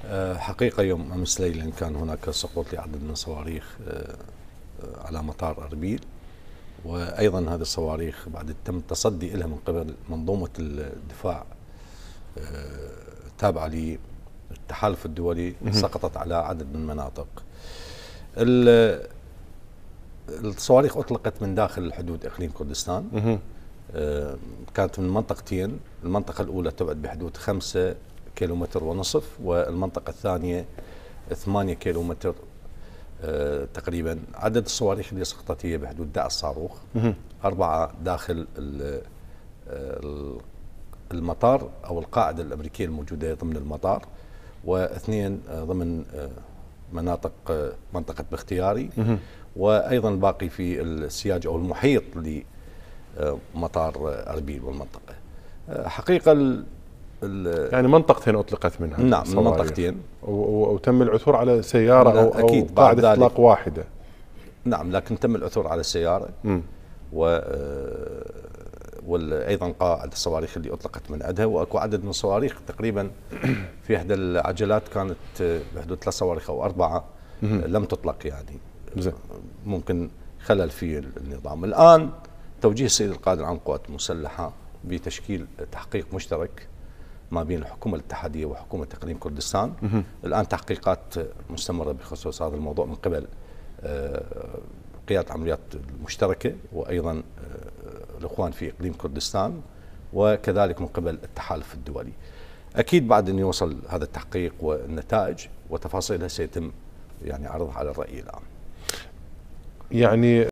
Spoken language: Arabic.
حقيقة يوم أمس ليلا كان هناك سقوط لعدد من الصواريخ على مطار أربيل، وأيضا هذه الصواريخ بعد تم التصدي لها من قبل منظومة الدفاع التابعة للتحالف الدولي سقطت على عدد من المناطق. الصواريخ أطلقت من داخل حدود إقليم كردستان، كانت من منطقتين. المنطقة الأولى تبعد بحدود 5 كيلومتر ونصف، والمنطقة الثانية 8 كيلومتر تقريبا. عدد الصواريخ اللي سقطت هي بحدود 11 صاروخ، 4 داخل المطار أو القاعدة الأمريكية الموجودة ضمن المطار، و2 ضمن منطقة باختياري، وأيضا باقي في السياج أو المحيط لمطار أربيل والمنطقة. حقيقة يعني منطقتين أطلقت منها. نعم، منطقتين، وتم العثور على سيارة أو قاعدة إطلاق واحدة. نعم، لكن تم العثور على السيارة وايضا قاعدة الصواريخ اللي اطلقت من عندها، واكو عدد من الصواريخ تقريبا في احدى العجلات كانت بحدود 3 صواريخ او 4 لم تطلق، يعني ممكن خلل في النظام. الان توجيه السيد القائد العام للقوات المسلحة بتشكيل تحقيق مشترك ما بين الحكومة الاتحادية وحكومة إقليم كردستان. الآن تحقيقات مستمرة بخصوص هذا الموضوع من قبل قيادة العمليات المشتركة، وأيضا الإخوان في إقليم كردستان، وكذلك من قبل التحالف الدولي. أكيد بعد أن يوصل هذا التحقيق والنتائج وتفاصيلها سيتم يعني عرضها على الرأي العام. يعني